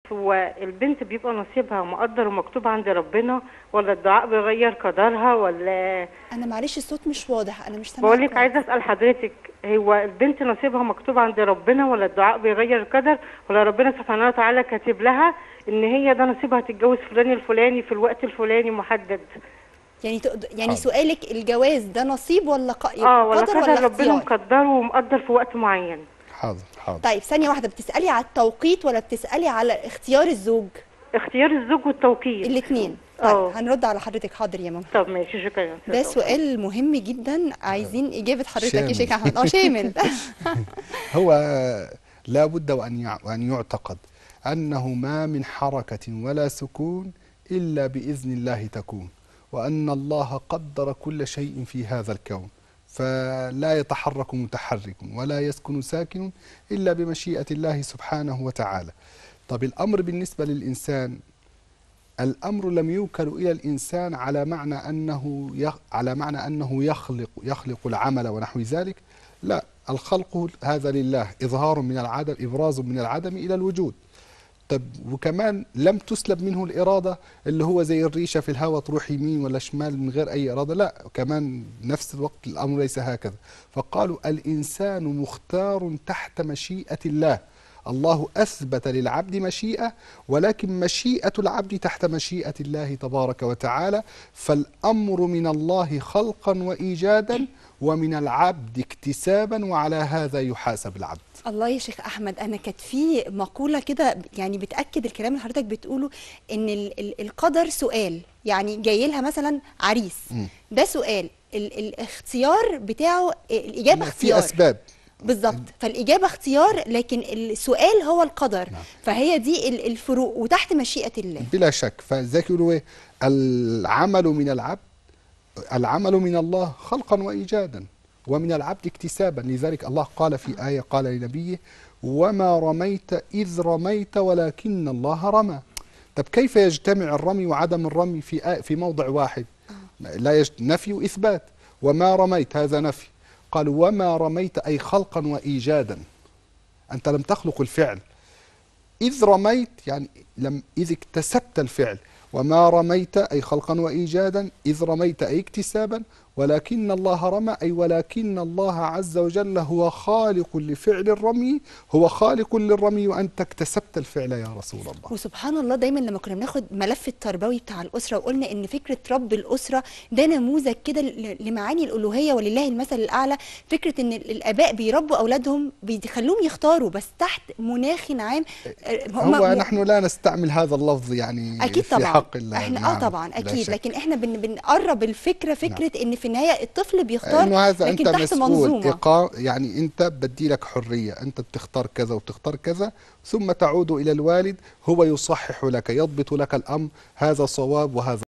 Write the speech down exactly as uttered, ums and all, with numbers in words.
هو البنت بيبقى نصيبها مقدر ومكتوب عند ربنا، ولا الدعاء بيغير قدرها، ولا؟ انا معلش الصوت مش واضح، انا مش سامعه بقول لك كويس. عايزه اسال حضرتك، هو البنت نصيبها مكتوب عند ربنا، ولا الدعاء بيغير القدر، ولا ربنا سبحانه وتعالى كاتب لها ان هي ده نصيبها تتجوز فلان الفلاني في الوقت الفلاني محدد؟ يعني تقد... يعني حاضر. سؤالك الجواز ده نصيب ولا ق... اه، ولا قدر ولا قدر ربنا اختيار؟ مقدره ومقدر في وقت معين؟ حاضر حاضر. طيب ثانيه واحده، بتسالي على التوقيت ولا بتسالي على اختيار الزوج؟ اختيار الزوج والتوقيت. الاثنين. طيب اه. هنرد على حضرتك. حاضر يا ماما. طب ماشي، شكرا. ده سؤال مهم جدا، عايزين اجابه حضرتك يا شامل. شيخ احمد. اه شامل. هو لا بد وأن يع- وأن يعتقد أنه ما من حركة ولا سكون إلا بإذن الله تكون، وأن الله قدر كل شيء في هذا الكون، فلا يتحرك متحرك ولا يسكن ساكن إلا بمشيئة الله سبحانه وتعالى. طب الأمر بالنسبة للإنسان، الأمر لم يوكل إلى الإنسان على معنى أنه يخ على معنى أنه يخلق يخلق العمل ونحو ذلك، لا، الخلق هذا لله، إظهار من العدم، إبراز من العدم إلى الوجود. طب وكمان لم تسلب منه الإرادة، اللي هو زي الريشة في الهواء تروح يمين ولا شمال من غير أي إرادة، لا، كمان نفس الوقت الأمر ليس هكذا. فقالوا الإنسان مختار تحت مشيئة الله. الله أثبت للعبد مشيئة، ولكن مشيئة العبد تحت مشيئة الله تبارك وتعالى. فالأمر من الله خلقا وإيجادا، ومن العبد اكتسابا، وعلى هذا يحاسب العبد. الله يا شيخ احمد، انا كانت في مقوله كده يعني بتاكد الكلام اللي حضرتك بتقوله، ان ال ال القدر سؤال، يعني جاي لها مثلا عريس، م. ده سؤال، ال الاختيار بتاعه الاجابه في اختيار. أسباب. بالظبط، فالاجابه اختيار لكن السؤال هو القدر. نعم. فهي دي ال- الفروق وتحت مشيئه الله. بلا شك. فذاك يقولوا ايه؟ العمل من العبد، العمل من الله خلقا وإيجادا، ومن العبد اكتسابا. لذلك الله قال في آية، قال لنبيه: وما رميت إذ رميت ولكن الله رمى. طب كيف يجتمع الرمي وعدم الرمي في آية في موضع واحد؟ لا يج... نفي وإثبات. وما رميت هذا نفي، قال وما رميت أي خلقا وإيجادا، أنت لم تخلق الفعل. إذ رميت يعني لم إذ اكتسبت الفعل. وما رميت أي خلقا وإيجادا، إذ رميت أي اكتسابا، ولكن الله رمى أي ولكن الله عز وجل هو خالق لفعل الرمي، هو خالق للرمي، وأنت اكتسبت الفعل يا رسول الله. وسبحان الله، دايما لما كنا بناخد ملف التربوي بتاع الاسره وقلنا ان فكره رب الاسره ده نموذج كده ل- لمعاني الالوهيه ولله المثل الاعلى. فكره ان ال- الاباء بيربوا اولادهم بيخلوهم يختاروا بس تحت مناخ عام. هم هو م- نحن لا نستعمل هذا اللفظ يعني اكيد في طبعا حق الله. احنا نعم، اه طبعا لا اكيد، شك. لكن احنا بن بنقرب الفكره، فكره ان في النهايه الطفل بيختار، انه هذا لكن انت تحت مسؤول منظومه. إقا... يعني انت بدي لك حريه، انت بتختار كذا وبتختار كذا، ثم تعود الى الوالد، هو يصحح لك، يضبط لك الامر، هذا صواب وهذا